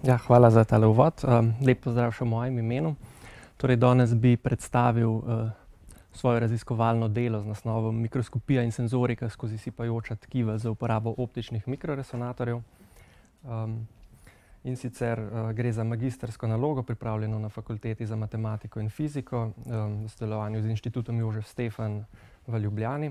Ja, hvala za tale uvod. Lep pozdrav še v mojem imenu. Torej, danes bi predstavil svoje raziskovalno delo z naslovom Mikroskopija in senzorika skozi sipajoča tkiva za uporabo optičnih mikroresonatorjev. In sicer gre za magistrsko nalogo, pripravljeno na Fakulteti za matematiko in fiziko v sodelovanju z Inštitutom Jožef Stefan v Ljubljani.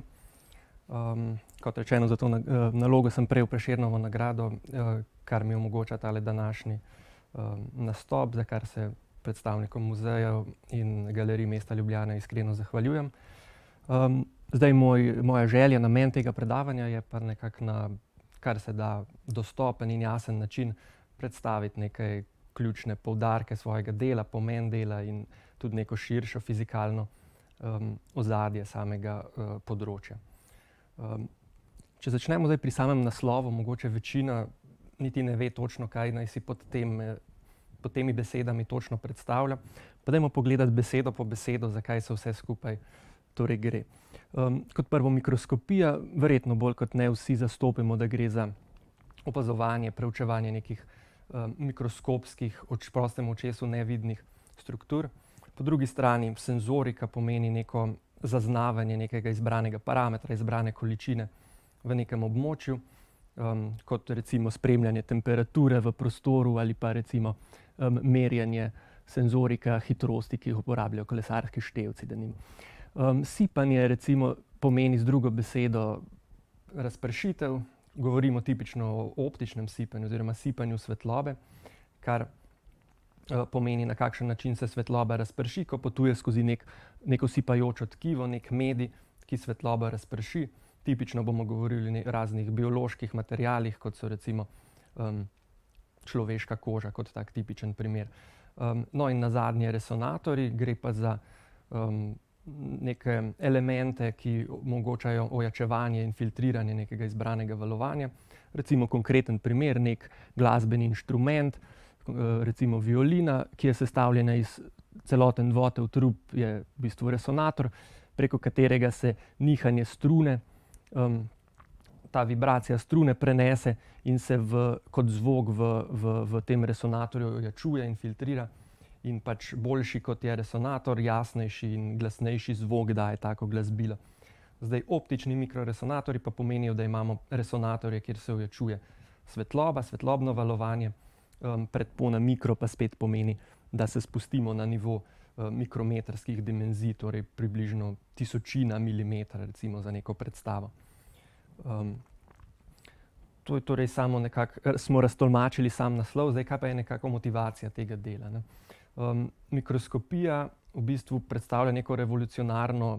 Kot rečeno, za to nalogo sem prejel Prešernovo nagrado, kar mi omogoča tale današnji nastop, za kar se predstavnikom muzejev in galerij mesta Ljubljane iskreno zahvaljujem. Zdaj moja želja, namen tega predavanja je pa nekako na kar se da dostopen in jasen način predstaviti nekaj ključne poudarke svojega dela, pomen dela in tudi neko širšo fizikalno ozadje samega področja. Če začnemo zdaj pri samem naslovu, mogoče večina niti ne ve točno, kaj naj si pod temi besedami točno predstavlja. Pa dajmo pogledati besedo po besedo, zakaj se vse skupaj torej gre. Kot prvo, mikroskopija, verjetno bolj kot ne vsi zastopimo, da gre za opazovanje, preučevanje nekih mikroskopskih, prostemu očesu nevidnih struktur. Po drugi strani senzorika pomeni neko zaznavanje nekega izbranega parametra, izbrane količine v nekem območju, kot recimo spremljanje temperature v prostoru ali pa recimo merjenje senzorika hitrosti, ki jih uporabljajo kolesarski števci, denimo. Sipanje recimo pomeni z drugo besedo razpršitev. Govorimo tipično o optičnem sipanju oziroma sipanju svetlobe, kar pomeni, na kakšen način se svetloba razprši, ko potuje skozi neko sipajočo tkivo, nek medij, ki svetlobo razprši. Tipično bomo govorili o raznih bioloških materialih, kot so recimo človeška koža, kot tak tipičen primer. No in nazadnje resonatorji, gre pa za neke elemente, ki omogočajo ojačevanje in filtriranje nekega izbranega valovanja. Recimo konkreten primer, nek glasbeni inštrument, recimo violina, ki je sestavljena iz celoten dvotev trup, je v bistvu resonator, preko katerega se nihanje strune, ta vibracija strune prenese in se kot zvok v tem resonatorju ojačuje in filtrira. In pač boljši kot je resonator, jasnejši in glasnejši zvok daje tako glasbilo. Zdaj, optični mikroresonatorji pa pomenijo, da imamo resonatorje, kjer se ojačuje svetloba, svetlobno valovanje, predpona mikro pa spet pomeni, da se spustimo na nivo mikrometrskih dimenzij, torej približno tisočina milimetra, recimo za neko predstavo. To je torej samo nekako, smo raztolmačili sam naslov, zdaj kaj pa je nekako motivacija tega dela, ne? Mikroskopija v bistvu predstavlja neko revolucionarno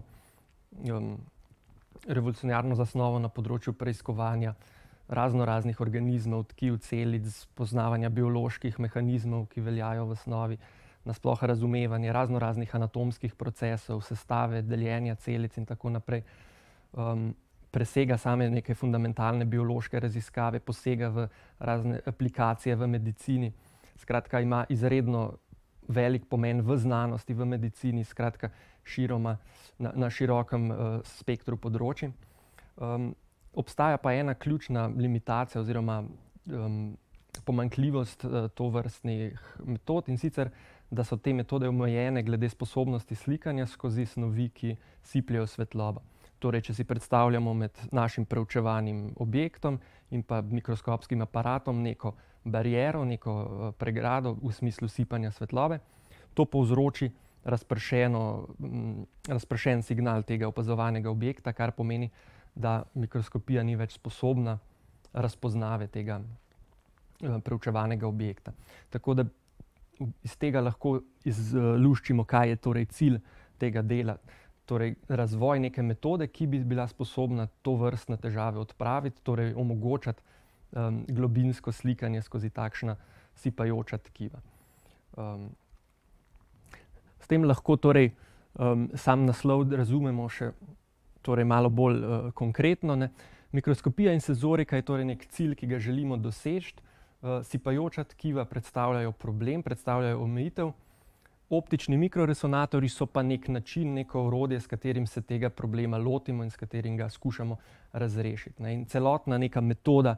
zasnovo na področju preiskovanja raznoraznih organizmov, tkiv, celic, poznavanja bioloških mehanizmov, ki veljajo v osnovi, nasploh razumevanje raznoraznih anatomskih procesov, sestave, deljenja celic in tako naprej. Presega same neke fundamentalne biološke raziskave, posega v razne aplikacije v medicini. Skratka, ima izredno velik pomen v znanosti, v medicini, skratka na širokem spektru področij. Obstaja pa ena ključna limitacija oziroma pomanjkljivost tovrstnih metod, in sicer, da so te metode omejene glede sposobnosti slikanja skozi snovi, ki sipljejo svetlobo. Torej, če si predstavljamo med našim preučevanim objektom in pa mikroskopskim aparatom neko bariero, neko pregrado v smislu sipanja svetlobe, to povzroči razpršen signal tega opazovanega objekta, kar pomeni, da mikroskopija ni več sposobna razpoznave tega preučevanega objekta. Tako da iz tega lahko izluščimo, kaj je torej cilj tega dela. Torej, razvoj neke metode, ki bi bila sposobna tovrstne težave odpraviti, torej omogočati globinsko slikanje skozi takšna sipajoča tkiva. S tem lahko torej sam naslov razumemo še torej malo bolj konkretno, ne. Mikroskopija in senzorika je torej nek cilj, ki ga želimo doseči. Sipajoča tkiva predstavljajo problem, predstavljajo omejitev. Optični mikroresonatorji so pa nek način, neko orodje, s katerim se tega problema lotimo in s katerim ga skušamo razrešiti, ne. In celotna neka metoda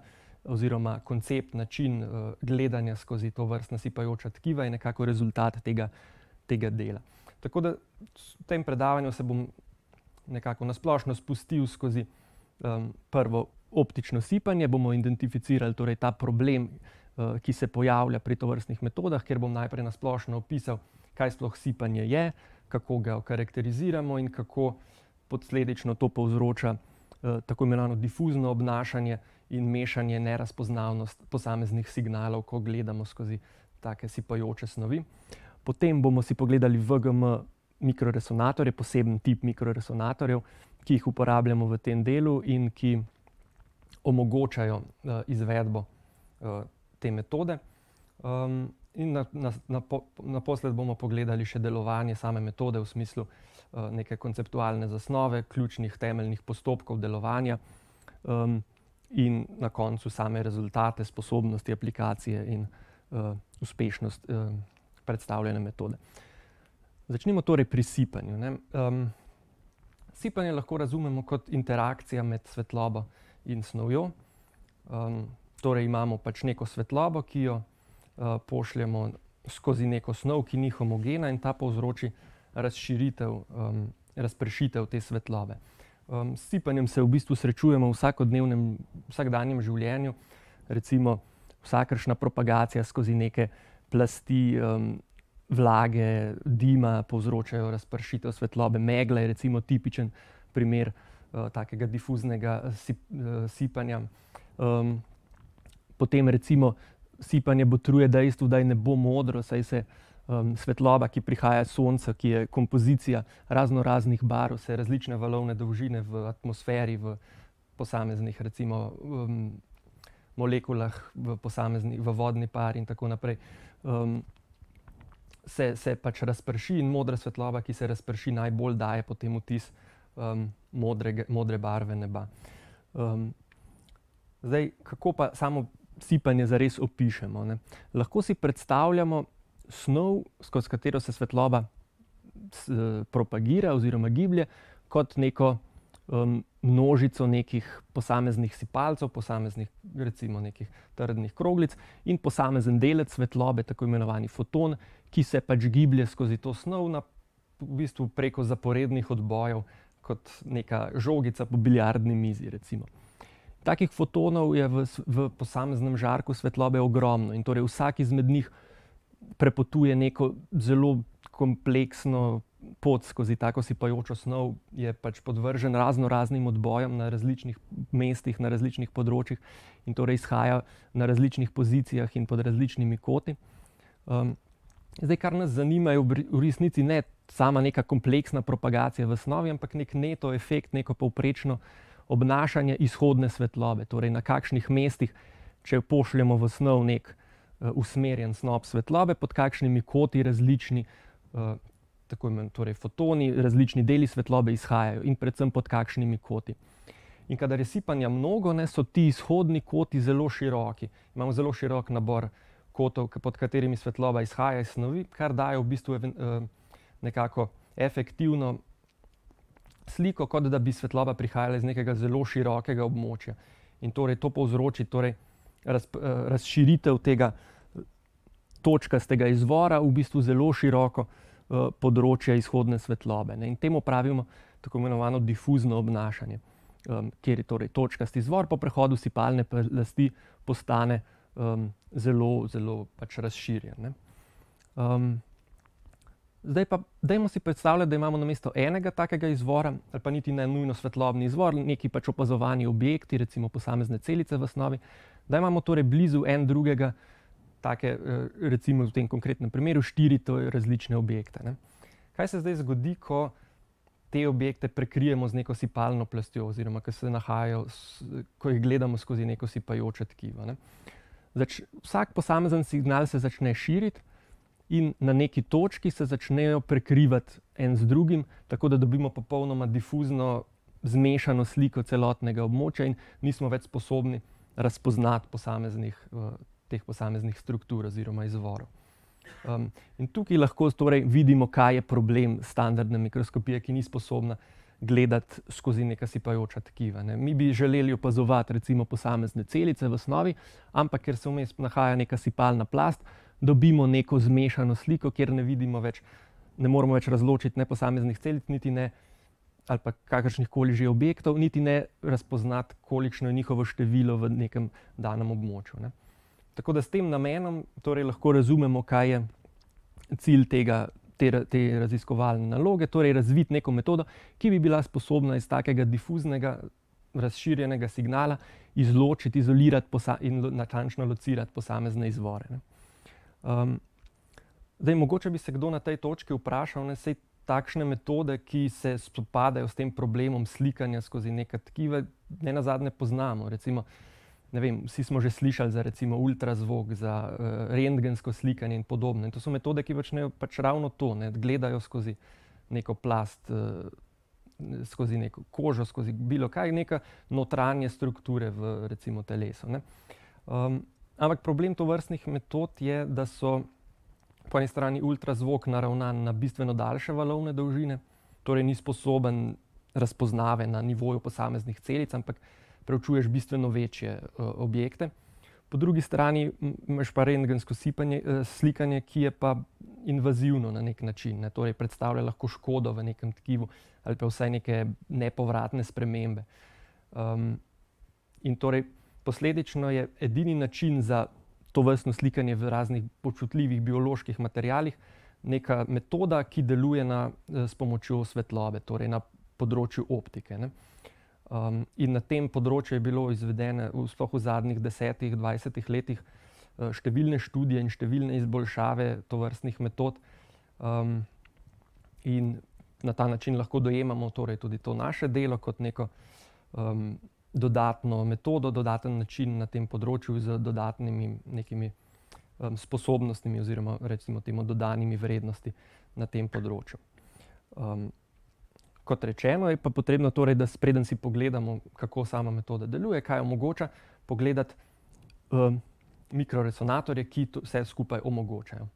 oziroma koncept, način gledanja skozi to vrstna sipajoča tkiva je nekako rezultat tega dela. Tako da v tem predavanju se bom nekako nasplošno spustil skozi prvo optično sipanje, bomo identificirali torej ta problem, ki se pojavlja pri tovrstnih metodah, kjer bom najprej nasplošno opisal, kaj sploh sipanje je, kako ga okarakteriziramo in kako posledično to povzroča tako imenovano difuzno obnašanje in mešanje, nerazpoznavnost posameznih signalov, ko gledamo skozi take sipajoče snovi. Potem bomo si pogledali VGM mikroresonatorje, poseben tip mikroresonatorjev, ki jih uporabljamo v tem delu in ki omogočajo izvedbo te metode. In naposled bomo pogledali še delovanje same metode v smislu neke konceptualne zasnove, ključnih temeljnih postopkov delovanja in na koncu same rezultate, sposobnosti aplikacije in uspešnost predstavljene metode. Začnimo torej pri sipanju. Sipanje lahko razumemo kot interakcija med svetlobo in snovjo. Torej imamo pač neko svetlobo, ki jo pošljemo skozi neko snov, ki ni homogena in ta povzroči razširitev, razpršitev te svetlobe. S sipanjem se v bistvu srečujemo v vsakdanjem življenju, recimo vsakršna propagacija skozi neke plasti vlage, dima povzročajo razpršitev svetlobe. Megla je recimo tipičen primer takega difuznega sipanja. Potem recimo sipanje botruje dejstvu, da ne bo modro, saj se svetloba, ki prihaja iz sonca, ki je kompozicija raznoraznih barv, se različne valovne dolžine v atmosferi, v posameznih recimo molekulah, v vodni pari in tako naprej, se pač razprši in modra svetloba, ki se razprši, najbolj daje potem vtis modre barve neba. Zdaj, kako pa samo sipanje zares opišemo? Lahko si predstavljamo snov, skozi katero se svetloba propagira oziroma giblje, kot neko množico nekih posameznih sipalcev, posameznih recimo nekih trdnih kroglic in posamezen delec svetlobe, tako imenovani foton, ki se pač giblje skozi to snov v bistvu preko zaporednih odbojev, kot neka žogica po biljardni mizi recimo. Takih fotonov je v posameznem žarku svetlobe ogromno in torej vsak izmed njih prepotuje neko zelo kompleksno pot skozi tako sipajočo snov, je pač podvržen raznoraznim odbojem na različnih mestih, na različnih področjih in torej izhaja na različnih pozicijah in pod različnimi koti. Zdaj, kar nas zanima, je v resnici ne sama neka kompleksna propagacija v snovi, ampak nek neto efekt, neko povprečno obnašanje izhodne svetlobe, torej na kakšnih mestih, če pošljemo v snov nek usmerjen snop svetlobe, pod kakšnimi koti različni tako imenovani torej fotoni, različni deli svetlobe izhajajo in predvsem pod kakšnimi koti. In kadar je sipanja mnogo, so ti izhodni koti zelo široki. Imamo zelo širok nabor kotov, pod katerimi svetloba izhaja iz snovi, kar daje v bistvu nekako efektivno sliko, kot da bi svetloba prihajala iz nekega zelo širokega območja. In torej to povzroči razširitev tega točkastega izvora v bistvu zelo široko področje izhodne svetlobe. In temu pravimo tako imenovano difuzno obnašanje, kjer je torej točkasti izvor po prehodu sipalne plasti postane zelo, zelo pač razširjen. Zdaj pa dajmo si predstavljati, da imamo namesto enega takega izvora, ali pa niti ne nujno svetlobni izvor, neki pač opazovani objekti, recimo posamezne celice v snovi, da imamo torej blizu en drugega take, recimo v tem konkretnem primeru, 4 različne objekte. Kaj se zdaj zgodi, ko te objekte prekrijemo z neko sipalno plastjo oziroma ko jih gledamo skozi neko sipajoče tkivo? Vsak posamezen signal se začne širiti in na neki točki se začnejo prekrivati en z drugim, tako da dobimo popolnoma difuzno zmešano sliko celotnega območja in nismo več sposobni razpoznati teh posameznih struktur oziroma izvorov. In tukaj lahko torej vidimo, kaj je problem standardne mikroskopije, ki ni sposobna gledati skozi neka sipajoča tkiva. Ne. Mi bi želeli opazovati recimo posamezne celice v osnovi, ampak ker se vmes nahaja neka sipalna plast, dobimo neko zmešano sliko, kjer ne vidimo več, ne moremo več razločiti ne posameznih celic, niti ne ali pa kakršnih koli že objektov, niti ne razpoznati, kolikšno je njihovo število v nekem danem območju. Ne. Tako da s tem namenom torej lahko razumemo, kaj je cilj te raziskovalne naloge, torej razviti neko metodo, ki bi bila sposobna iz takega difuznega, razširjenega signala izločiti, izolirati in natančno locirati posamezne izvore. Ne. Zdaj, mogoče bi se kdo na tej točki vprašal, ne, saj takšne metode, ki se spopadajo s tem problemom slikanja skozi neka tkiva, ne nazadnje poznamo. Recimo, ne vem, vsi smo že slišali za recimo ultrazvok, za rentgensko slikanje in podobno. In to so metode, ki počnejo pač ravno to, ne, gledajo skozi neko plast, skozi neko kožo, skozi bilo kaj, neka notranje strukture v recimo telesu. Ne. Ampak problem tovrstnih metod je, da so po eni strani ultrazvok naravnan na bistveno daljše valovne dolžine, torej ni sposoben razpoznave na nivoju posameznih celic, ampak preučuješ bistveno večje objekte. Po drugi strani imaš pa rentgensko slikanje, ki je pa invazivno na nek način, ne, torej predstavlja lahko škodo v nekem tkivu ali pa vsaj neke nepovratne spremembe. In torej posledično je edini način za tovrstno slikanje v raznih počutljivih bioloških materialih neka metoda, ki deluje s pomočjo svetlobe, torej na področju optike. Ne. In na tem področju je bilo izvedene sploh v zadnjih 10-20 letih številne študije in številne izboljšave tovrstnih metod. In na ta način lahko dojemamo torej tudi to naše delo kot neko dodatno metodo, dodaten način na tem področju z dodatnimi nekimi sposobnostmi oziroma recimo temu dodanimi vrednosti na tem področju. Kot rečeno, je pa potrebno torej, da preden si pogledamo, kako sama metoda deluje, kaj omogoča, pogledati mikroresonatorje, ki vse skupaj omogočajo.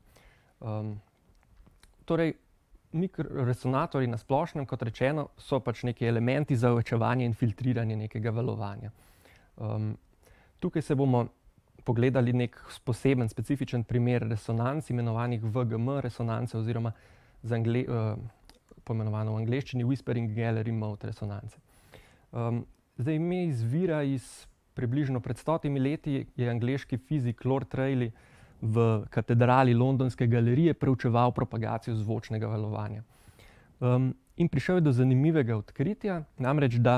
Torej, mikroresonatorji na splošnem, kot rečeno, so pač neki elementi za ojačevanje in filtriranje nekega valovanja. Tukaj se bomo pogledali nek poseben, specifičen primer resonanc, imenovanih VGM resonance oziroma poimenovano v angleščini Whispering Gallery Mode resonance. Zdaj, ime izvira iz približno pred 100 leti je angleški fizik Lord Rayleigh v katedrali Londonske galerije preučeval propagacijo zvočnega valovanja. In prišel je do zanimivega odkritja, namreč da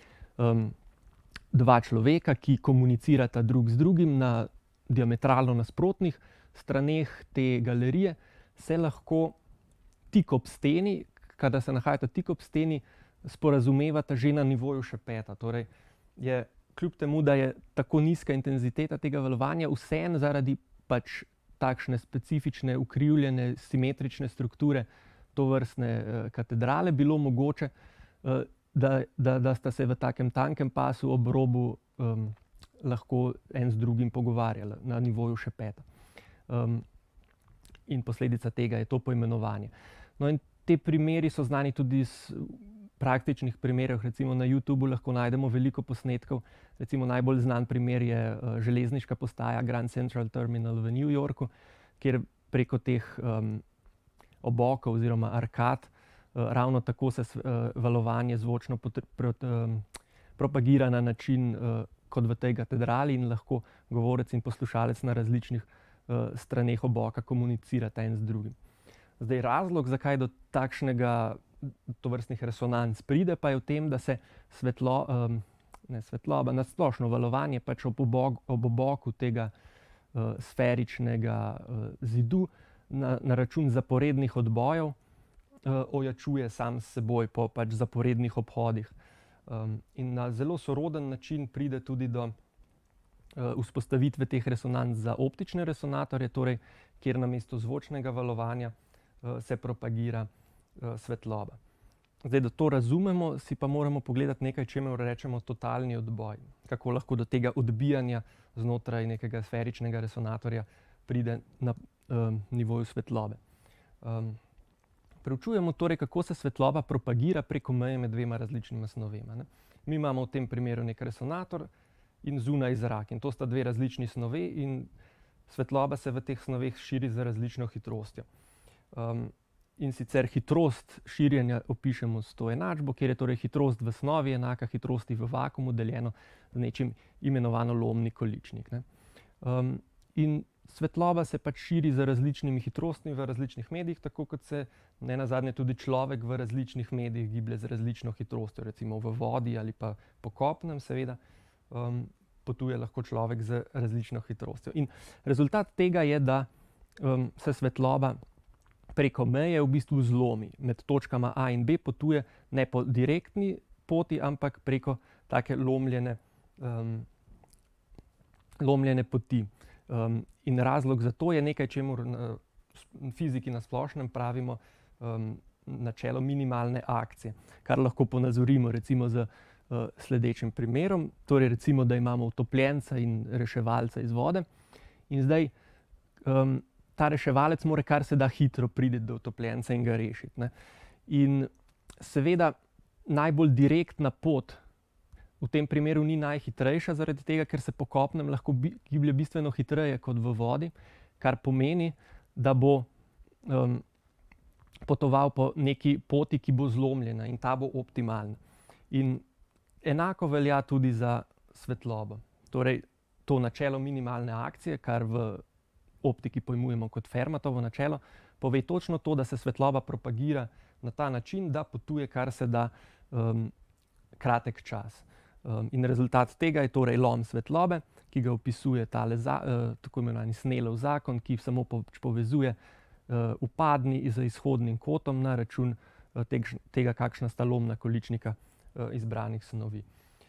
dva človeka, ki komunicirata drug z drugim na diametralno nasprotnih straneh te galerije, se lahko tik ob steni, kadar se nahajata tik ob steni, sporazumevata že na nivoju šepeta. Torej, je kljub temu, da je tako nizka intenziteta tega valovanja, vseeno zaradi pač takšne specifične, ukrivljene, simetrične strukture tovrstne katedrale bilo mogoče, da sta se v takem tankem pasu ob robu lahko en z drugim pogovarjala na nivoju šepeta. In posledica tega je to poimenovanje. No, in te primeri so znani tudi iz praktičnih primerov, recimo na YouTubu lahko najdemo veliko posnetkov. Recimo najbolj znan primer je železniška postaja Grand Central Terminal v New Yorku, kjer preko teh obokov oziroma arkad ravno tako se valovanje zvočno propagira na način kot v tej katedrali in lahko govorec in poslušalec na različnih straneh oboka komunicirata en z drugim. Zdaj, razlog, zakaj do takšnega tovrstnih resonanc pride, pa je v tem, da se svetloba, nasplošno valovanje pač ob oboku tega sferičnega zidu na račun zaporednih odbojev ojačuje sam s seboj po pač zaporednih obhodih. In na zelo soroden način pride tudi do vzpostavitve teh resonanc za optične resonatorje, torej kjer namesto zvočnega valovanja se propagira svetloba. Zdaj, da to razumemo, si pa moramo pogledati nekaj, čemur rečemo totalni odboj. Kako lahko do tega odbijanja znotraj nekega sferičnega resonatorja pride na nivoju svetlobe. Preučujemo torej, kako se svetloba propagira preko meje med dvema različnima snovema. Ne. Mi imamo v tem primeru nek resonator in zunaj zrak. In to sta dve različni snovi in svetloba se v teh snoveh širi z različno hitrostjo. In sicer hitrost širjenja opišemo s to enačbo, kjer je torej hitrost v snovi enaka hitrosti v vakuumu deljeno z nečim imenovano lomni količnik. Ne. In svetloba se pač širi z različnimi hitrostmi v različnih medijih, tako kot se nenazadnje tudi človek v različnih medijih giblje z različno hitrostjo, recimo v vodi ali pa po kopnem, seveda, potuje lahko človek z različno hitrostjo. In rezultat tega je, da se svetloba preko meje v bistvu zlomi. Med točkama A in B potuje ne po direktni poti, ampak preko take lomljene poti. In razlog za to je nekaj, čemur fiziki na splošnem pravimo načelo minimalne akcije, kar lahko ponazorimo recimo z sledečim primerom. Torej recimo, da imamo utopljenca in reševalca iz vode in zdaj ta reševalec mora kar se da hitro priti do utopljenca in ga rešiti. Ne. In seveda najbolj direktna pot v tem primeru ni najhitrejša, zaradi tega, ker se po kopnem lahko giblje bistveno hitreje kot v vodi, kar pomeni, da bo potoval po neki poti, ki bo zlomljena in ta bo optimalna. In enako velja tudi za svetlobo. Torej, to načelo minimalne akcije, kar v optiki pojmujemo kot Fermatovo načelo, pove točno to, da se svetloba propagira na ta način, da potuje kar se da kratek čas. In rezultat tega je torej lom svetlobe, ki ga opisuje tale tako imenovani Snellov zakon, ki samo povezuje upadni z izhodnim kotom na račun tega, kakšna sta lomna količnika izbranih snovi.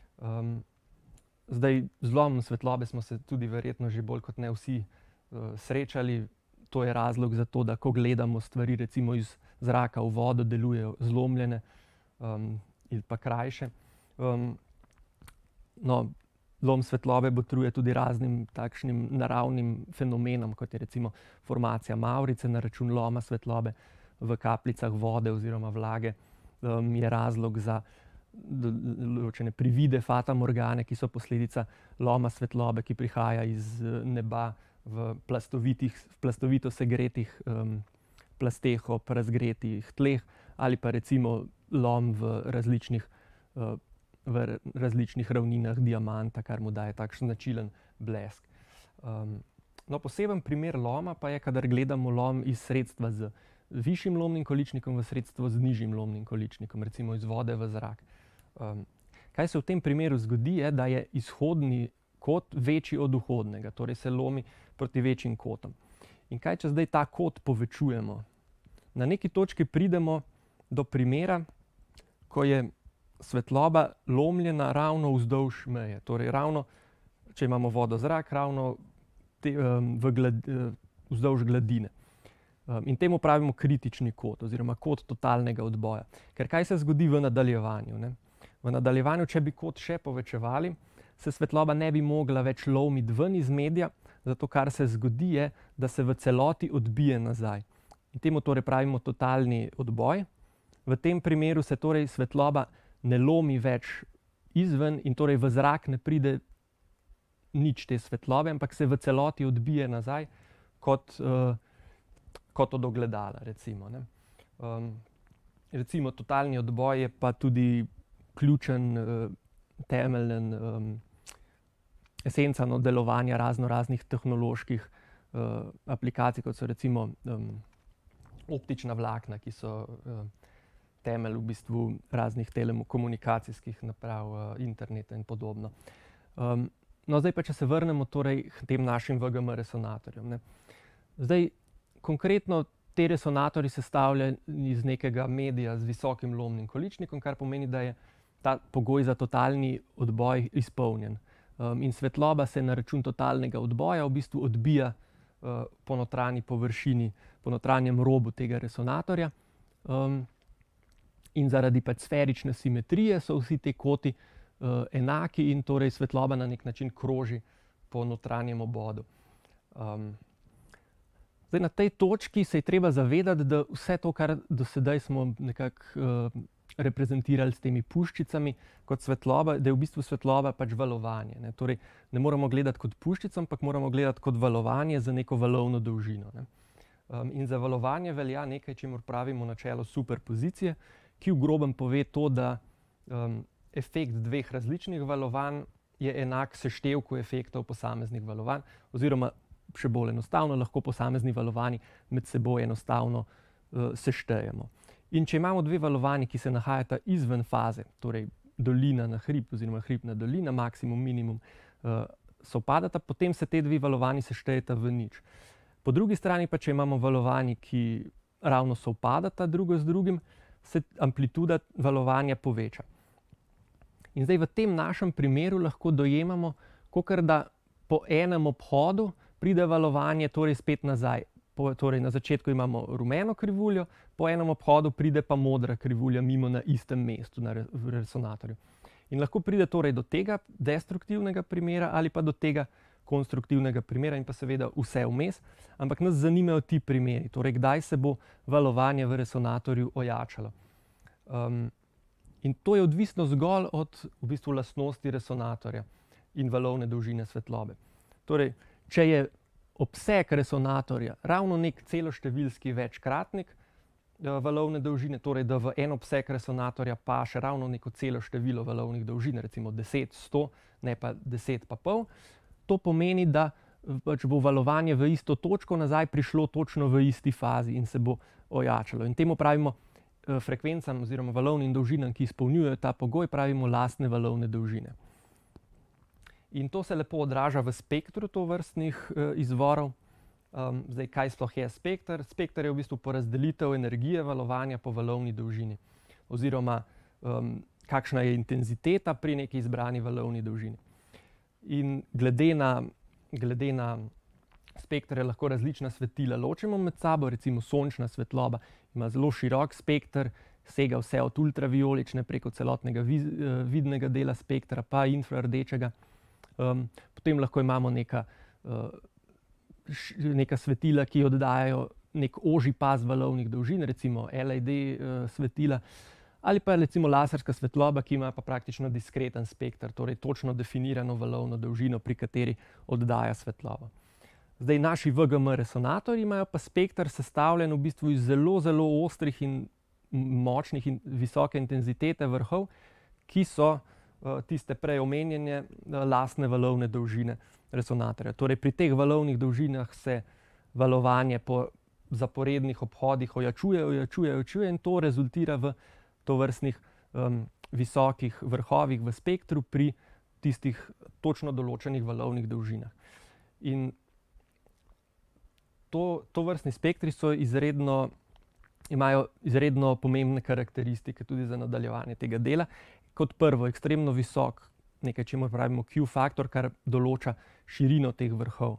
Zdaj, z lomom svetlobe smo se tudi verjetno že bolj kot ne vsi srečali. To je razlog za to, da ko gledamo stvari recimo iz zraka v vodo, delujejo zlomljene ali pa krajše. No, lom svetlobe botruje tudi raznim takšnim naravnim fenomenom, kot je recimo formacija mavrice na račun loma svetlobe v kapljicah vode oziroma vlage. Je razlog za določene privide fatamorgane, ki so posledica loma svetlobe, ki prihaja iz neba v plastovito segretih plasteh ob razgretih tleh, ali pa recimo lom v različnih ravninah diamanta, kar mu daje takšen značilen blesk. No, poseben primer loma pa je, kadar gledamo lom iz sredstva z višjim lomnim količnikom v sredstvo z nižjim lomnim količnikom, recimo iz vode v zrak. Kaj se v tem primeru zgodi, je, da je izhodni kot večji od vhodnega, torej se lomi proti večjim kotom. In kaj, če zdaj ta kot povečujemo? Na neki točki pridemo do primera, ko je svetloba lomljena ravno vzdolž meje. Torej ravno, če imamo vodo, zrak, ravno vzdolž gladine. In temu pravimo kritični kot oziroma kot totalnega odboja. Ker kaj se zgodi v nadaljevanju? Ne? V nadaljevanju, če bi kot še povečevali, se svetloba ne bi mogla več lomiti ven iz medija, zato kar se zgodi je, da se v celoti odbije nazaj. In temu torej pravimo totalni odboj. V tem primeru se torej svetloba ne lomi več izven in torej v zrak ne pride nič te svetlobe, ampak se v celoti odbije nazaj kot od ogledala, recimo. Ne. Recimo totalni odboj je pa tudi ključen, temeljen esenca delovanja raznih tehnoloških aplikacij, kot so recimo optična vlakna, ki so temelj v bistvu raznih telekomunikacijskih naprav, interneta in podobno. No, zdaj pa, če se vrnemo torej k tem našim VGM resonatorjem. Ne. Zdaj, konkretno te resonatorji sestavljajo iz nekega medija z visokim lomnim količnikom, kar pomeni, da je ta pogoj za totalni odboj izpolnjen. In svetloba se na račun totalnega odboja v bistvu odbija po notranji površini, po notranjem robu tega resonatorja. In zaradi pač sferične simetrije so vsi te koti enaki in torej svetloba na nek način kroži po notranjem obodu. Zdaj, na tej točki se je treba zavedati, da vse to, kar do sedaj smo nekako reprezentirali s temi puščicami kot svetloba, da je v bistvu svetloba pač valovanje. Ne? Torej, ne moramo gledati kot puščico, ampak moramo gledati kot valovanje za neko valovno dolžino. Ne? In za valovanje velja nekaj, čemur pravimo načelo superpozicije, ki v grobem pove to, da efekt dveh različnih valovanj je enak seštevku efektov posameznih valovanj, oziroma še bolj enostavno, lahko posamezni valovanji med seboj enostavno seštejemo. In če imamo dve valovanji, ki se nahajata izven faze, torej dolina na hrib oziroma hrib na dolina, maksimum, minimum, sovpadata, potem se te dve valovanji seštejeta v nič. Po drugi strani pa, če imamo valovanji, ki ravno sovpadata drugo z drugim, se amplituda valovanja poveča. In zdaj v tem našem primeru lahko dojemamo, kakor da po enem obhodu pride valovanje torej spet nazaj. Torej na začetku imamo rumeno krivuljo, po enem obhodu pride pa modra krivulja mimo na istem mestu v resonatorju. In lahko pride torej do tega destruktivnega primera ali pa do tega konstruktivnega primera in pa seveda vse vmes, ampak nas zanimajo ti primeri, torej kdaj se bo valovanje v resonatorju ojačalo. In to je odvisno zgolj od v bistvu lastnosti resonatorja in valovne dolžine svetlobe. Torej, če je obseg resonatorja ravno nek celoštevilski večkratnik valovne dolžine, torej da v en obseg resonatorja paše ravno neko celo število valovnih dolžin, recimo 10, 100, ne pa 10 pa pol, to pomeni, da pač bo valovanje v isto točko nazaj prišlo točno v isti fazi in se bo ojačalo. In temu pravimo frekvencam oziroma valovnim dolžinam, ki izpolnjujejo ta pogoj, pravimo lastne valovne dolžine. In to se lepo odraža v spektru tovrstnih izvorov. Zdaj, kaj sploh je spekter? Spekter je v bistvu porazdelitev energije valovanja po valovni dolžini oziroma kakšna je intenziteta pri neki izbrani valovni dolžini. In glede na spektre lahko različna svetila ločimo med sabo, recimo sončna svetloba ima zelo širok spekter, sega vse od ultravijolične preko celotnega vidnega dela spektra pa infrardečega. Potem lahko imamo neka svetila, ki oddajajo nek ožji pas valovnih dolžin, recimo LED svetila, ali pa recimo laserska svetloba, ki ima pa praktično diskreten spekter, torej točno definirano valovno dolžino, pri kateri oddaja svetlobo. Zdaj, naši VGM resonatorji imajo pa spekter sestavljen v bistvu iz zelo, zelo ostrih in močnih in visoke intenzitete vrhov, ki so tiste prej omenjene lastne valovne dolžine resonatorja. Torej, pri teh valovnih dolžinah se valovanje po zaporednih obhodih ojačuje in to rezultira v tovrstnih visokih vrhovih v spektru pri tistih točno določenih valovnih dolžinah. In tovrstni spektri imajo izredno pomembne karakteristike tudi za nadaljevanje tega dela. Kot prvo, ekstremno visok, nekaj čemur pravimo Q-faktor, kar določa širino teh vrhov.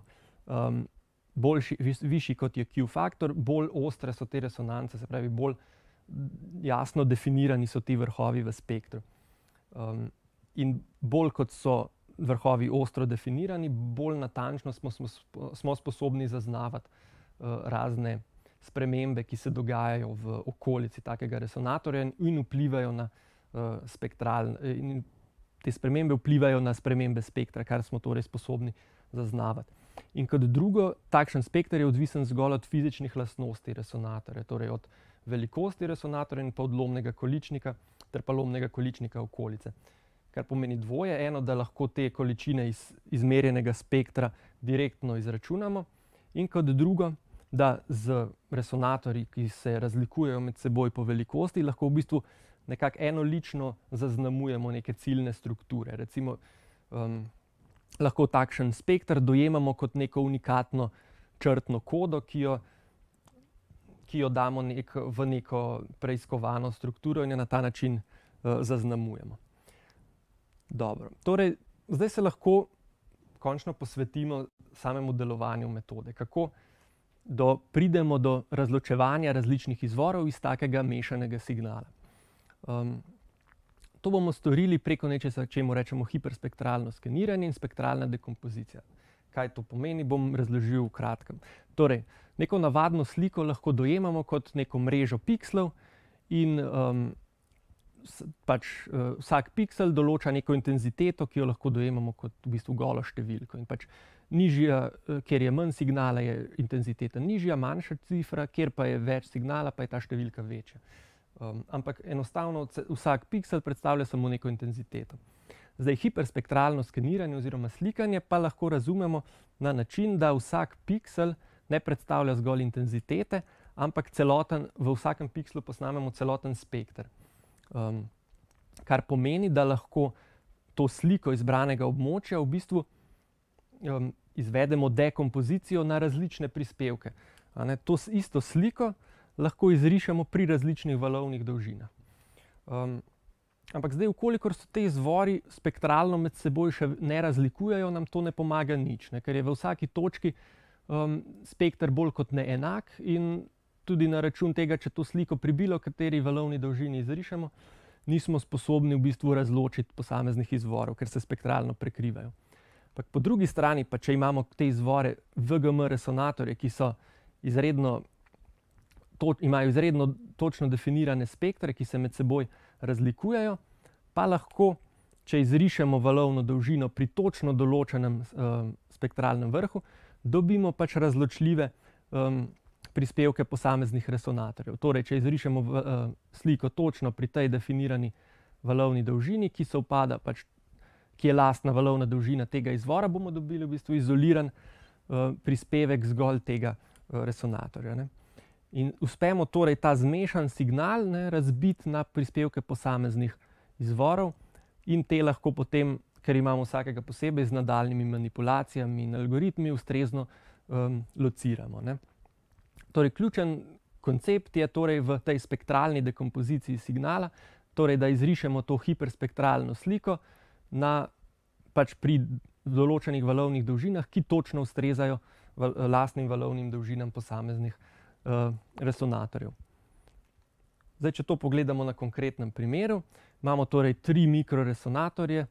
Višji kot je Q-faktor, bolj ostre so te resonance, se pravi, bolj jasno definirani so ti vrhovi v spektru. In bolj kot so vrhovi ostro definirani, bolj natančno smo sposobni zaznavati razne spremembe, ki se dogajajo v okolici takega resonatorja in vplivajo na in te spremembe vplivajo na spremembe spektra, kar smo torej sposobni zaznavati. In kot drugo, takšen spekter je odvisen zgolj od fizičnih lastnosti resonatorja, torej od velikosti resonatorja in pa od lomnega količnika ter pa lomnega količnika okolice. Kar pomeni dvoje, eno, da lahko te količine iz izmerjenega spektra direktno izračunamo, in kot drugo, da z resonatorji, ki se razlikujejo med seboj po velikosti, lahko v bistvu nekako enolično zaznamujemo neke ciljne strukture. Recimo, lahko takšen spekter dojemamo kot neko unikatno črtno kodo, ki jo damo v neko preiskovano strukturo in jo na ta način zaznamujemo. Dobro, torej zdaj se lahko končno posvetimo samemu delovanju metode. Kako pridemo do razločevanja različnih izvorov iz takega mešanega signala. To bomo storili preko nečesa, čemu rečemo hiperspektralno skeniranje in spektralna dekompozicija. Kaj to pomeni, bom razložil v kratkem. Torej, neko navadno sliko lahko dojemamo kot neko mrežo pikslov in vsak piksel določa neko intenziteto, ki jo lahko dojemamo kot v bistvu golo številko. In pač nižja, kjer je manj signala, je intenziteta nižja, manjša cifra, kjer pa je več signala, pa je ta številka večja. Ampak enostavno vsak piksel predstavlja samo neko intenziteto. Zdaj, hiperspektralno skeniranje oziroma slikanje pa lahko razumemo na način, da vsak piksel ne predstavlja zgolj intenzitete, ampak v vsakem pikslu posnamemo celoten spekter. Kar pomeni, da lahko to sliko izbranega območja v bistvu izvedemo dekompozicijo na različne prispevke. To isto sliko lahko izrišemo pri različnih valovnih dolžinah. Ampak zdaj, vkolikor so te izvori spektralno med seboj še ne razlikujejo, nam to ne pomaga nič, ker je v vsaki točki spekter bolj kot ne enak in tudi na račun tega, če to sliko pri bilo kateri valovni dolžini izrišemo, nismo sposobni v bistvu razločiti posameznih izvorov, ker se spektralno prekrivajo. Ampak po drugi strani pa, če imamo te izvore VGM resonatorje, ki imajo izredno točno definirane spektre, ki se med seboj razlikujejo, pa lahko, če izrišemo valovno dolžino pri točno določenem spektralnem vrhu, dobimo pač razločljive prispevke posameznih resonatorjev. Torej, če izrišemo sliko točno pri tej definirani valovni dolžini, ki je lastna valovna dolžina tega izvora, bomo dobili v bistvu izoliran prispevek zgolj tega resonatorja. In uspemo torej ta zmešan signal razbiti na prispevke posameznih izvorov in te lahko potem, ker imamo vsakega posebej, z nadaljnjimi manipulacijami in algoritmi ustrezno lociramo. Torej, ključen koncept je torej v tej spektralni dekompoziciji signala, torej, da izrišemo to hiperspektralno sliko pri določenih valovnih dolžinah, ki točno ustrezajo lastnim valovnim dolžinam posameznih resonatorjev. Zdaj, če to pogledamo na konkretnem primeru, imamo torej 3 mikroresonatorje.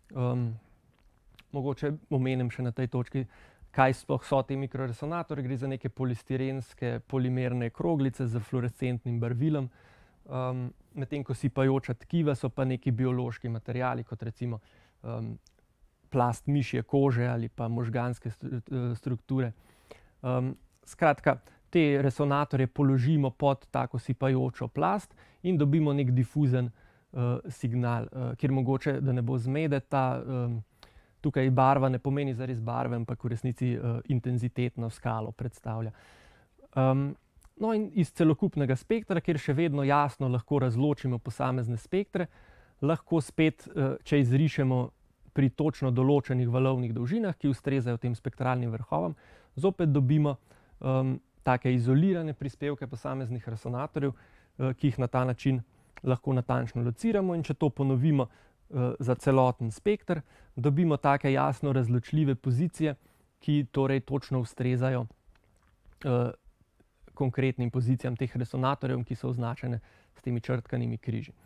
Mogoče omenim še na tej točki, kaj sploh so ti mikroresonatorji. Gre za neke polistirenske polimerne kroglice z fluorescentnim barvilom, medtem ko sipajoča tkiva so pa neki biološki materiali, kot recimo plast mišje kože ali pa možganske strukture. Skratka, te resonatorje položimo pod tako sipajočo plast in dobimo nek difuzen signal, kjer mogoče, da ne bo zmede, tukaj barva ne pomeni zares barve, ampak v resnici intenzitetno skalo predstavlja. No in iz celokupnega spektra, kjer še vedno jasno lahko razločimo posamezne spektre, lahko spet, če izrišemo pri točno določenih valovnih dolžinah, ki ustrezajo tem spektralnim vrhovom, zopet dobimo take izolirane prispevke posameznih resonatorjev, ki jih na ta način lahko natančno lociramo, in če to ponovimo za celoten spekter, dobimo take jasno razločljive pozicije, ki torej točno ustrezajo konkretnim pozicijam teh resonatorjev, ki so označene s temi črtkanimi križi.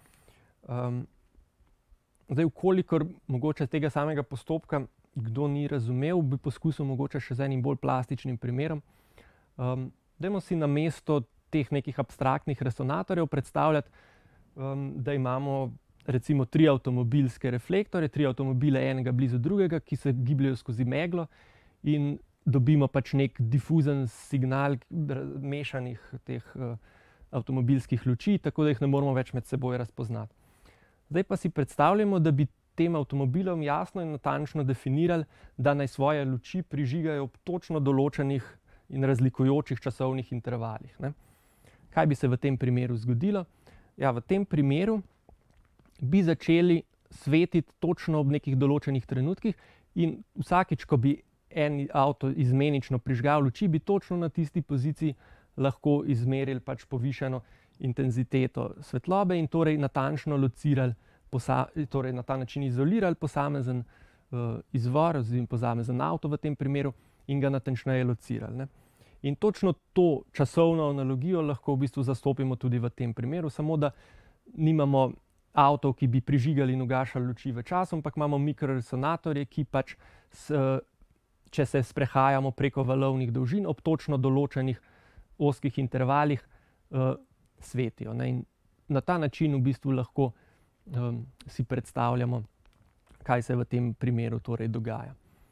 Zdaj, vkolikor mogoče tega samega postopka kdo ni razumel, bi poskusil mogoče še z enim bolj plastičnim primerom. Dajmo si namesto teh nekih abstraktnih resonatorjev predstavljati, da imamo recimo 3 avtomobilske reflektorje, 3 avtomobile enega blizu drugega, ki se gibljejo skozi meglo in dobimo pač nek difuzen signal mešanih teh avtomobilskih luči, tako da jih ne moramo več med seboj razpoznati. Zdaj pa si predstavljamo, da bi tem avtomobilom jasno in natančno definirali, da naj svoje luči prižigajo ob točno določenih in razlikujočih časovnih intervalih. Kaj bi se v tem primeru zgodilo? Ja, v tem primeru bi začeli svetiti točno ob nekih določenih trenutkih in vsakič, ko bi en avto izmenično prižgal luči, bi točno na tisti poziciji lahko izmerili pač povišano intenziteto svetlobe in torej natančno locirali, torej na ta način izolirali posamezen izvor oziroma posamezen avto v tem primeru in ga natančneje locirali. In točno to časovno analogijo lahko v bistvu zastopimo tudi v tem primeru, samo da nimamo avtov, ki bi prižigali in ugašali luči v času, ampak imamo mikroresonatorje, ki pač če se sprehajamo preko valovnih dolžin ob točno določenih ozkih intervalih, svetijo, ne. In na ta način v bistvu lahko si predstavljamo, kaj se v tem primeru torej dogaja.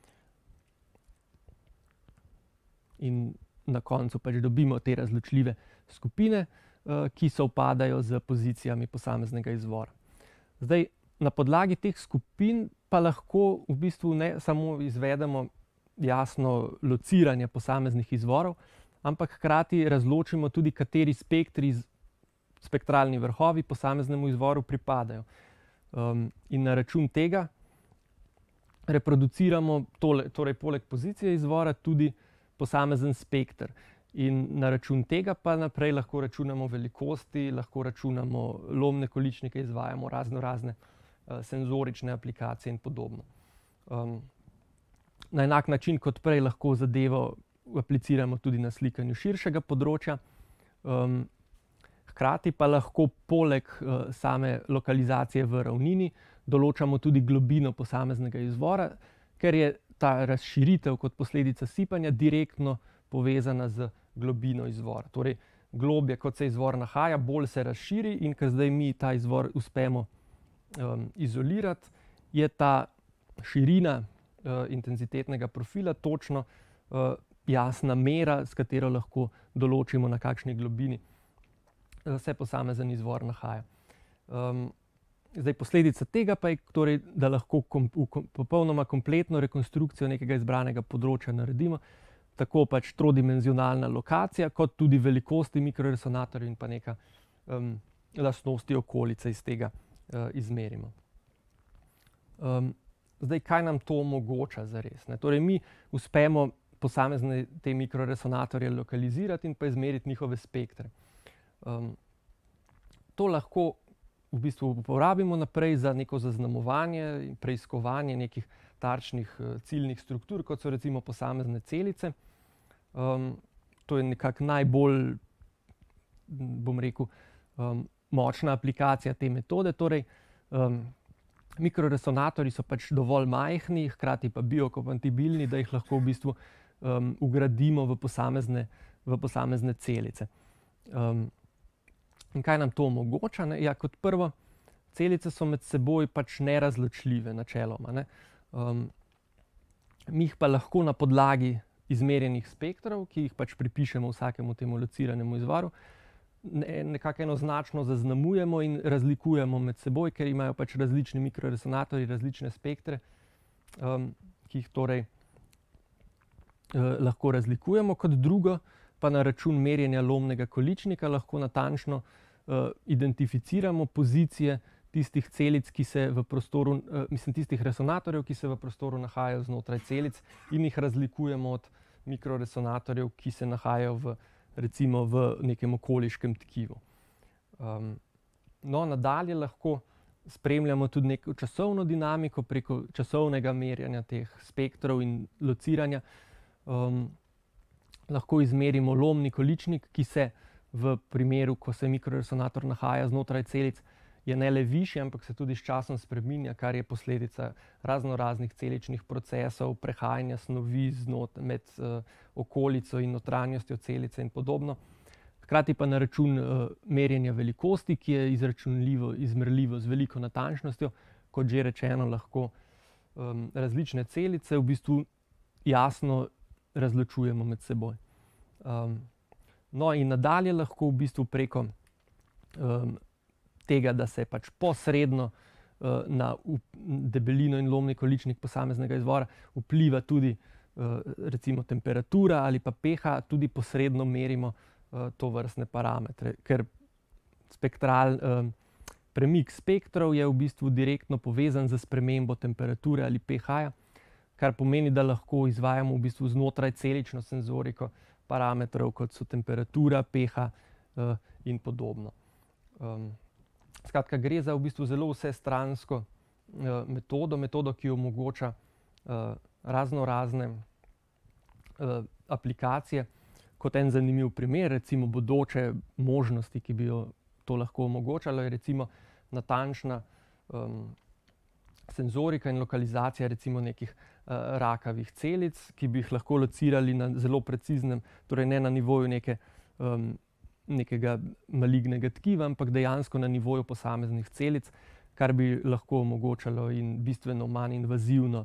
In na koncu pač dobimo te razločljive skupine, ki sovpadajo s pozicijami posameznega izvora. Zdaj, na podlagi teh skupin pa lahko v bistvu ne samo izvedemo jasno lociranje posameznih izvorov, ampak hkrati razločimo tudi, kateri spektri, spektralni vrhovi posameznemu izvoru pripadajo. In na račun tega reproduciramo torej poleg pozicije izvora tudi posamezen spekter. In na račun tega pa naprej lahko računamo velikosti, lahko računamo lomne količnike, izvajamo razne senzorične aplikacije in podobno. Na enak način kot prej lahko zadevo apliciramo tudi na slikanju širšega področja. Hkrati pa lahko poleg same lokalizacije v ravnini določamo tudi globino posameznega izvora, ker je ta razširitev kot posledica sipanja direktno povezana z globino izvora. Torej, globlje kot se izvor nahaja, bolj se razširi, in ker zdaj mi ta izvor uspemo izolirati, je ta širina intenzitetnega profila točno jasna mera, s katero lahko določimo, na kakšni globini se posamezen izvor nahaja. Zdaj, posledica tega pa je torej, da lahko popolnoma kompletno rekonstrukcijo nekega izbranega področja naredimo, tako pač trodimenzionalna lokacija, kot tudi velikosti mikroresonatorjev in pa neka lastnosti okolice iz tega izmerimo. Zdaj, kaj nam to omogoča zares, ne? Torej, mi uspemo posamezne te mikroresonatorje lokalizirati in pa izmeriti njihove spektre. To lahko v bistvu uporabimo naprej za neko zaznamovanje in preiskovanje nekih tarčnih ciljnih struktur, kot so recimo posamezne celice. To je nekako najbolj, bom rekel, močna aplikacija te metode. Torej, mikroresonatorji so pač dovolj majhni, hkrati pa biokompatibilni, da jih lahko v bistvu vgradimo v posamezne celice. In kaj nam to omogoča, ne? Ja, kot prvo, celice so med seboj pač nerazločljive načeloma, ne. Mi jih pa lahko na podlagi izmerjenih spektrov, ki jih pač pripišemo vsakemu temu lociranemu izvoru, nekako enoznačno zaznamujemo in razlikujemo med seboj, ker imajo pač različni mikroresonatorji različne spektre, ki jih torej lahko razlikujemo. Kot drugo pa na račun merjenja lomnega količnika lahko natančno identificiramo pozicije tistih celic, ki se v prostoru, tistih resonatorjev, ki se v prostoru nahajajo znotraj celic, in jih razlikujemo od mikroresonatorjev, ki se nahajajo recimo v nekem okoliškem tkivu. No, nadalje lahko spremljamo tudi neko časovno dinamiko preko časovnega merjanja teh spektrov in lociranja. Lahko izmerimo lomni količnik, ki se v primeru, ko se mikroresonator nahaja znotraj celic, je ne le višji, ampak se tudi s časom spreminja, kar je posledica raznoraznih celičnih procesov, prehajanja snovi med okolico in notranjostjo celice in podobno. Hkrati pa na račun merjenja velikosti, ki je izmerljivo z veliko natančnostjo, kot že rečeno, lahko različne celice v bistvu jasno razločujemo med seboj. No, in nadalje lahko v bistvu preko tega, da se pač posredno na debelino in lomni količnik posameznega izvora vpliva tudi recimo temperatura ali pa pH, tudi posredno merimo tovrstne parametre, ker premik spektrov je v bistvu direktno povezan s spremembo temperature ali pH-ja, kar pomeni, da lahko izvajamo v bistvu znotraj celično senzoriko parametrov, kot so temperatura, pH in podobno. Skratka, gre za v bistvu zelo vsestransko metodo, ki omogoča raznorazne aplikacije. Kot en zanimiv primer, recimo bodoče možnosti, ki bi jo to lahko omogočalo, je recimo natančna senzorika in lokalizacija recimo nekih rakavih celic, ki bi jih lahko locirali na zelo preciznem, torej ne na nivoju nekega malignega tkiva, ampak dejansko na nivoju posameznih celic, kar bi lahko omogočalo in bistveno manj invazivno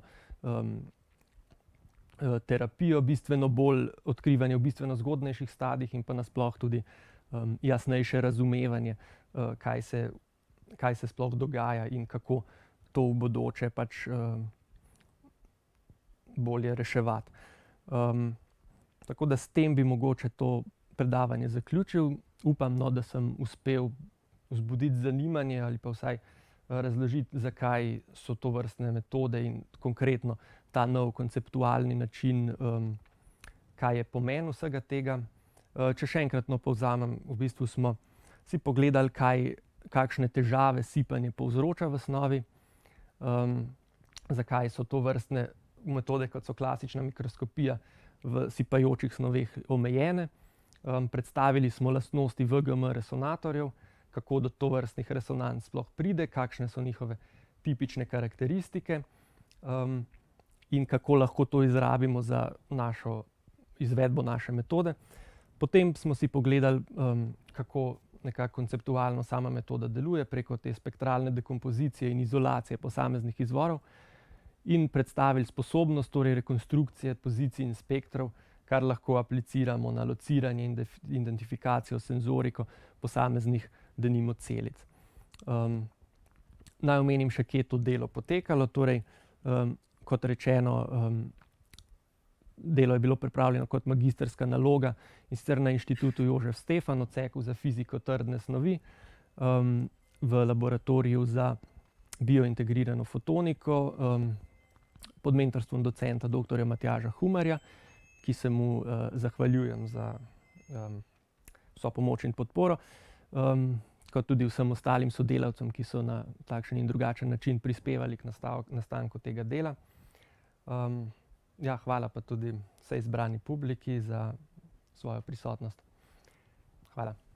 terapijo, bistveno bolj odkrivanje v bistveno zgodnejših stadijih in pa nasploh tudi jasnejše razumevanje, kaj se sploh dogaja in kako to v bodoče pač bolje reševati. Tako da s tem bi mogoče to predavanje zaključil. Upam, no, da sem uspel vzbuditi zanimanje ali pa vsaj razložiti, zakaj so to vrstne metode in konkretno ta nov konceptualni način, kaj je pomen vsega tega. Če še enkrat povzamem, v bistvu smo si pogledali, kakšne težave sipanje povzroča v snovi, zakaj so to vrstne metode, kot so klasična mikroskopija, v sipajočih snoveh omejene. Predstavili smo lastnosti VGM resonatorjev, kako do tovrstnih resonanc sploh pride, kakšne so njihove tipične karakteristike in kako lahko to izrabimo za izvedbo naše metode. Potem smo si pogledali, kako nekako konceptualno sama metoda deluje preko te spektralne dekompozicije in izolacije posameznih izvorov in predstavili sposobnost, torej rekonstrukcije pozicij in spektrov, kar lahko apliciramo na lociranje in identifikacijo senzoriko posameznih denimo celic. Naj omenim še, kje je to delo potekalo. Torej, kot rečeno, delo je bilo pripravljeno kot magistrska naloga in sicer na Inštitutu Jožef Stefan, odseku za fiziko trdne snovi, v laboratoriju za biointegrirano fotoniko, pod mentorstvom docenta dr. Matjaža Humarja, ki se mu zahvaljujem za vso pomoč in podporo, kot tudi vsem ostalim sodelavcem, ki so na takšen in drugačen način prispevali k nastanku tega dela. Hvala pa tudi vsej zbrani publiki za svojo prisotnost. Hvala.